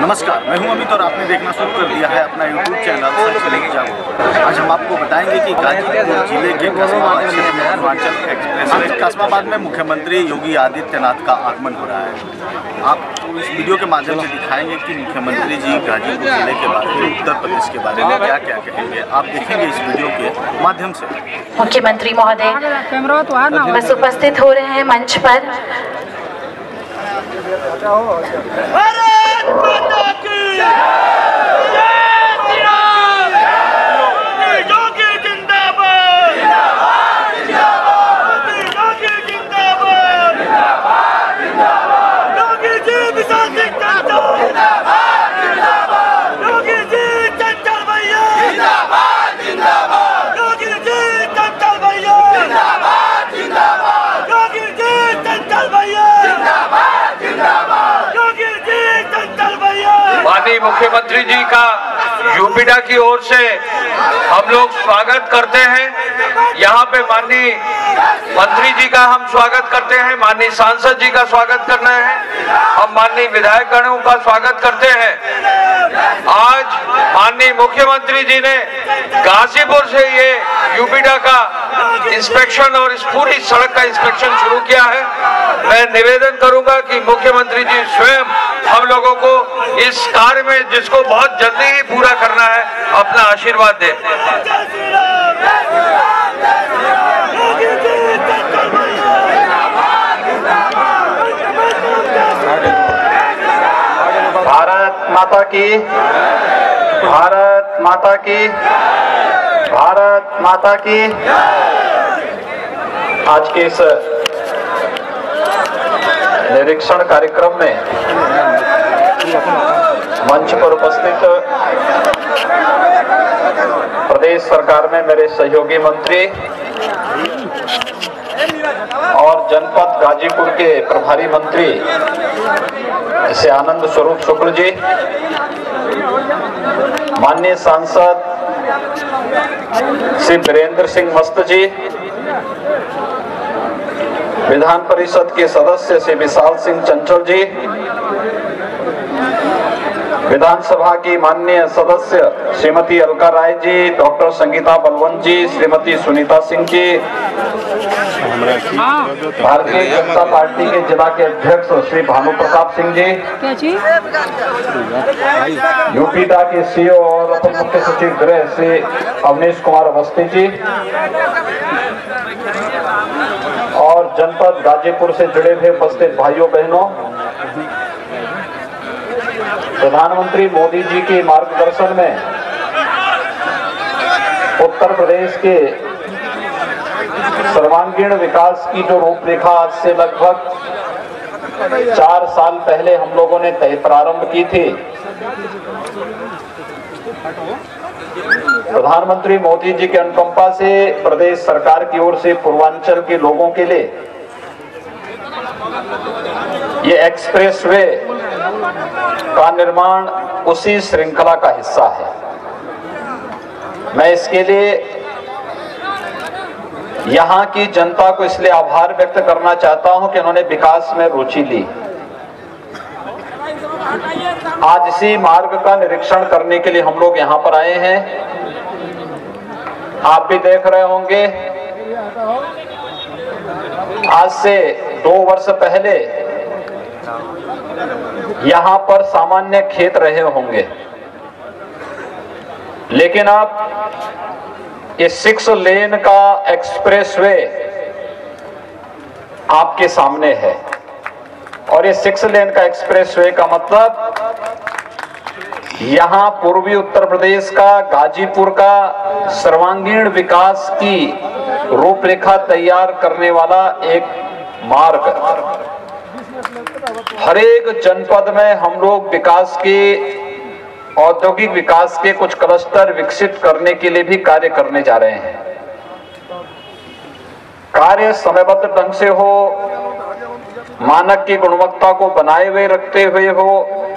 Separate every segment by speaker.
Speaker 1: नमस्कार, मैं हूं अमित और आपने देखना शुरू कर दिया है अपना YouTube चैनल सच लेके जाओ। आज हम आपको बताएंगे कि गाजीपुर जिले के कस्बाबाद क्षेत्र में पूर्वांचल एक्सप्रेस कस्बाबाद में मुख्यमंत्री योगी आदित्यनाथ का आगमन हो रहा है। आपको इस वीडियो के माध्यम से दिखाएंगे कि मुख्यमंत्री जी गाजीपुर जिले के बारे में, उत्तर प्रदेश के बारे में क्या क्या कहेंगे। आप देखेंगे इस वीडियो के माध्यम से।
Speaker 2: मुख्यमंत्री महोदय बस उपस्थित हो रहे हैं मंच पर।
Speaker 3: भारत माता की योगी जिंदाबाद, योगी जिंदाबाद, योगी जी विशाल सिंह चंचल, योगी जी चंचल भैया, योगी जी चंचल भैया, योगी जी चंचल भैया,
Speaker 4: माननीय मुख्यमंत्री जी का यूपीडा की ओर से हम लोग स्वागत करते हैं। यहाँ पे माननीय मंत्री जी का हम स्वागत करते हैं, माननीय सांसद जी का स्वागत करना है, हम माननीय विधायकगणों का स्वागत करते हैं। आज माननीय मुख्यमंत्री जी ने गाजीपुर से ये यूपीडा का इंस्पेक्शन और इस पूरी सड़क का इंस्पेक्शन शुरू किया है। मैं निवेदन करूंगा कि मुख्यमंत्री जी स्वयं हम लोगों को इस कार्य में, जिसको बहुत जल्दी ही पूरा करना है, अपना आशीर्वाद दें।
Speaker 5: भारत माता की, भारत माता की, भारत माता की। आज के इस निरीक्षण कार्यक्रम में मंच पर उपस्थित प्रदेश सरकार में मेरे सहयोगी मंत्री और जनपद गाजीपुर के प्रभारी मंत्री श्री आनंद स्वरूप शुक्ल जी, माननीय सांसद श्री वीरेंद्र सिंह मस्त जी, विधान परिषद के सदस्य श्री विशाल सिंह चंचल जी, विधानसभा की माननीय सदस्य श्रीमती अलका राय जी, डॉक्टर संगीता बलवंत जी, श्रीमती सुनीता सिंह जी, भारतीय जनता पार्टी के जिला के अध्यक्ष श्री भानु प्रताप सिंह जी, यूपीडा के सीईओ और अपर मुख्य सचिव गृह श्री अवनीश कुमार अवस्थी जी, और जनपद गाजीपुर से जुड़े हुए उपस्थित भाइयों बहनों, प्रधानमंत्री मोदी जी के मार्गदर्शन में उत्तर प्रदेश के सर्वांगीण विकास की जो रूपरेखा आज से लगभग 4 साल पहले हम लोगों ने प्रारंभ की थी, प्रधानमंत्री मोदी जी के अनुकंपा से प्रदेश सरकार की ओर से पूर्वांचल के लोगों के लिए ये एक्सप्रेसवे का निर्माण उसी श्रृंखला का हिस्सा है। मैं इसके लिए यहाँ की जनता को इसलिए आभार व्यक्त करना चाहता हूं कि उन्होंने विकास में रुचि ली। आज इसी मार्ग का निरीक्षण करने के लिए हम लोग यहाँ पर आए हैं। आप भी देख रहे होंगे, आज से 2 वर्ष पहले यहाँ पर सामान्य खेत रहे होंगे, लेकिन अब ये 6 लेन का एक्सप्रेसवे आपके सामने है। और ये 6 लेन का एक्सप्रेसवे का मतलब यहाँ पूर्वी उत्तर प्रदेश का, गाजीपुर का सर्वांगीण विकास की रूपरेखा तैयार करने वाला एक मार्ग। हर एक जनपद में हम लोग विकास के, औद्योगिक विकास के कुछ क्लस्टर विकसित करने के लिए भी कार्य करने जा रहे हैं। कार्य समयबद्ध ढंग से हो, मानक की गुणवत्ता को बनाए हुए रखते हुए हो,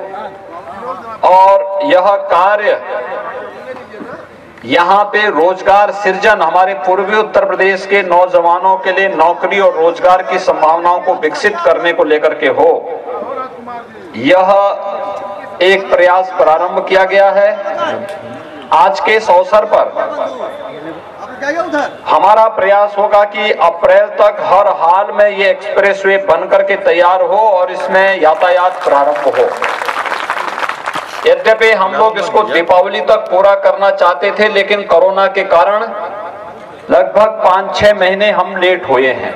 Speaker 5: और यह कार्य यहाँ पे रोजगार सृजन, हमारे पूर्वी उत्तर प्रदेश के नौजवानों के लिए नौकरी और रोजगार की संभावनाओं को विकसित करने को लेकर के हो। यह एक प्रयास प्रारंभ किया गया है। आज के इस अवसर पर हमारा प्रयास होगा कि अप्रैल तक हर हाल में ये एक्सप्रेसवे बन करके तैयार हो और इसमें यातायात प्रारंभ हो। यद्यपि हम लोग इसको दीपावली तक पूरा करना चाहते थे, लेकिन कोरोना के कारण लगभग 5-6 महीने हम लेट हुए हैं।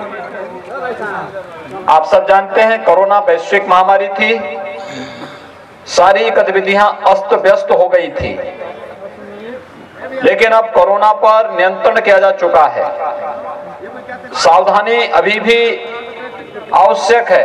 Speaker 5: आप सब जानते हैं कोरोना वैश्विक महामारी थी, सारी गतिविधियां अस्त व्यस्त हो गई थी, लेकिन अब कोरोना पर नियंत्रण किया जा चुका है। सावधानी अभी भी आवश्यक है,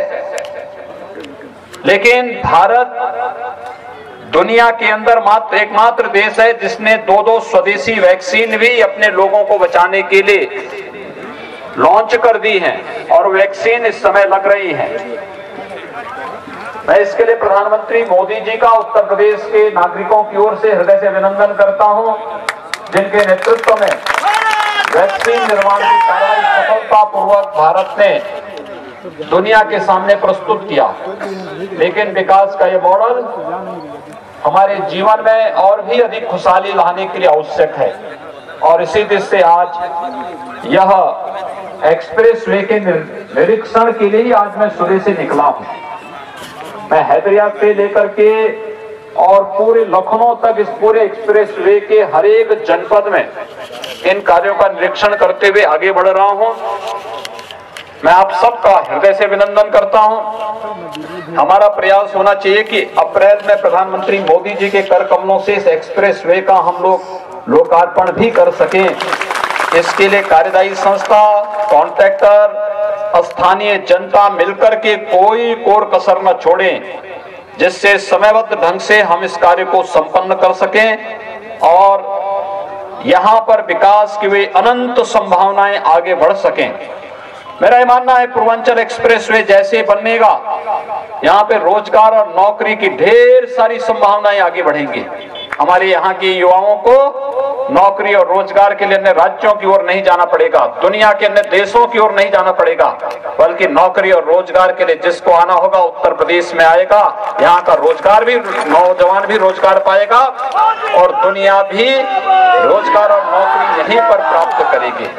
Speaker 5: लेकिन भारत दुनिया के अंदर एकमात्र देश है जिसने 2 स्वदेशी वैक्सीन भी अपने लोगों को बचाने के लिए लॉन्च कर दी हैं और वैक्सीन इस समय लग रही है। मैं इसके लिए प्रधानमंत्री मोदी जी का उत्तर प्रदेश के नागरिकों की ओर से हृदय से अभिनंदन करता हूं, जिनके नेतृत्व में वैक्सीन निर्माण की कार्रवाई सफलतापूर्वक भारत ने दुनिया के सामने प्रस्तुत किया। लेकिन विकास का ये मॉडल हमारे जीवन में और भी अधिक खुशहाली लाने के लिए आवश्यक है और इसी दृष्टि से आज यह एक्सप्रेसवे के निरीक्षण के लिए ही आज मैं सुबह से निकला हूं। मैं हैदराबाद से लेकर के और पूरे लखनऊ तक इस पूरे एक्सप्रेसवे के हर एक जनपद में इन कार्यों का निरीक्षण करते हुए आगे बढ़ रहा हूं। मैं आप सबका हृदय से अभिनंदन करता हूं। हमारा प्रयास होना चाहिए कि अप्रैल में प्रधानमंत्री मोदी जी के कर कमलों से इस एक्सप्रेसवे का हम लोग लोकार्पण भी कर सकें। इसके लिए कार्यदायी संस्था, कॉन्ट्रैक्टर, स्थानीय जनता मिलकर के कोई कोर कसर न छोड़ें, जिससे समयबद्ध ढंग से हम इस कार्य को संपन्न कर सकें और यहां पर विकास की वे अनंत संभावनाएं आगे बढ़ सकें। मेरा ये मानना है पूर्वांचल एक्सप्रेसवे जैसे बनेगा, यहाँ पे रोजगार और नौकरी की ढेर सारी संभावनाएं आगे बढ़ेंगी। हमारे यहाँ के युवाओं को नौकरी और रोजगार के लिए अन्य राज्यों की ओर नहीं जाना पड़ेगा, दुनिया के अन्य देशों की ओर नहीं जाना पड़ेगा, बल्कि नौकरी और रोजगार के लिए जिसको आना होगा उत्तर प्रदेश में आएगा। यहाँ का रोजगार भी, नौजवान भी रोजगार पाएगा और दुनिया भी रोजगार और नौकरी यहीं पर प्राप्त करेगी।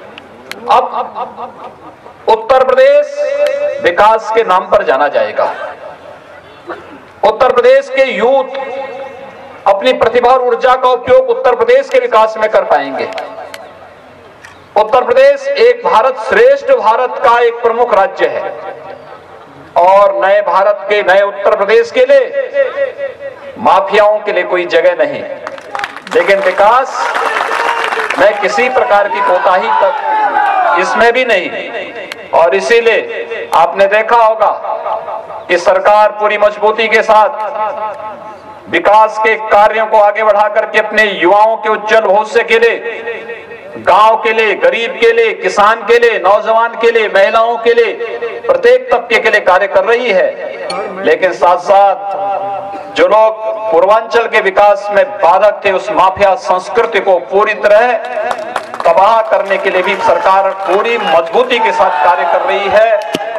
Speaker 5: अब उत्तर प्रदेश विकास के नाम पर जाना जाएगा। उत्तर प्रदेश के यूथ अपनी प्रतिभा और ऊर्जा का उपयोग उत्तर प्रदेश के विकास में कर पाएंगे। उत्तर प्रदेश एक भारत श्रेष्ठ भारत का एक प्रमुख राज्य है और नए भारत के, नए उत्तर प्रदेश के लिए माफियाओं के लिए कोई जगह नहीं, लेकिन विकास में किसी प्रकार की कोताही तक इसमें भी नहीं। और इसीलिए आपने देखा होगा कि सरकार पूरी मजबूती के साथ विकास के कार्यों को आगे बढ़ा करके अपने युवाओं के उज्जवल भविष्य के लिए, गांव के लिए, गरीब के लिए, किसान के लिए, नौजवान के लिए, महिलाओं के लिए, प्रत्येक तबके के लिए कार्य कर रही है। लेकिन साथ साथ जो लोग पूर्वांचल के विकास में बाधक थे, उस माफिया संस्कृति को पूरी तरह तबाह करने के लिए भी सरकार पूरी मजबूती के साथ कार्य कर रही है।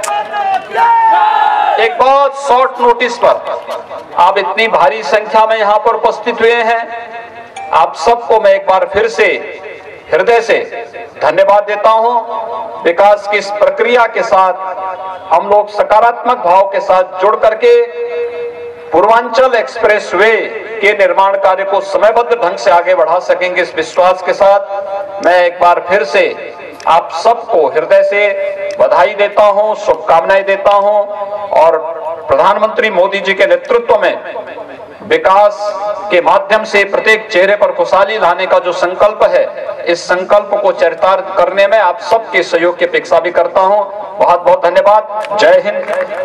Speaker 5: एक बहुत शॉर्ट नोटिस पर आप इतनी भारी संख्या में यहाँ पर उपस्थित हुए हैं, आप सबको मैं एक बार फिर से हृदय से धन्यवाद देता हूं। विकास की इस प्रक्रिया के साथ हम लोग सकारात्मक भाव के साथ जुड़ करके पूर्वांचल एक्सप्रेसवे के निर्माण कार्य को समयबद्ध ढंग से आगे बढ़ा सकेंगे। इस विश्वास के साथ मैं एक बार फिर से आप सबको हृदय से बधाई देता हूं, शुभकामनाएं देता हूं और प्रधानमंत्री मोदी जी के नेतृत्व में विकास के माध्यम से प्रत्येक चेहरे पर खुशहाली लाने का जो संकल्प है, इस संकल्प को चरितार्थ करने में आप सबके सहयोग की अपेक्षा भी करता हूं। बहुत बहुत धन्यवाद। जय हिंद।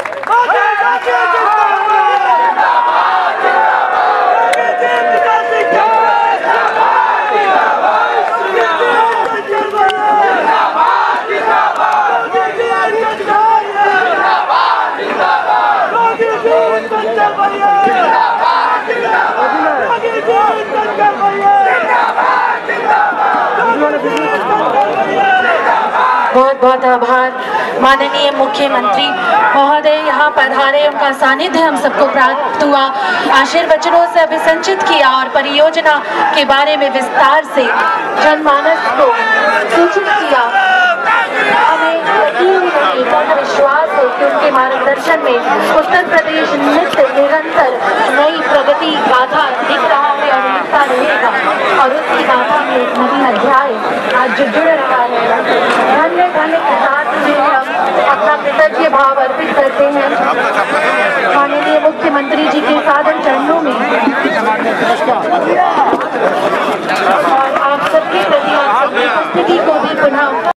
Speaker 3: जिंदाबाद
Speaker 2: बहुत बहुत आभार। माननीय मुख्यमंत्री महोदय यहाँ पधारे, उनका सानिध्य हम सबको प्राप्त हुआ, आशीर्वचनों से अभिसंचित किया और परियोजना के बारे में विस्तार से जनमानस को सूचित किया। हमें यकीन है, पूर्ण विश्वास है कि उनके मार्गदर्शन में उत्तर प्रदेश नित्य निरंतर नई प्रगति गाथा दिख रहा है और दिखता रहेगा, और उसकी गाथा में एक नवीन अध्याय आज जो जुड़ रहा है। धन्य धन्य के साथ में हम अपना कृतज्ञ भाव अर्पित करते हैं माननीय मुख्यमंत्री जी के सादर चरणों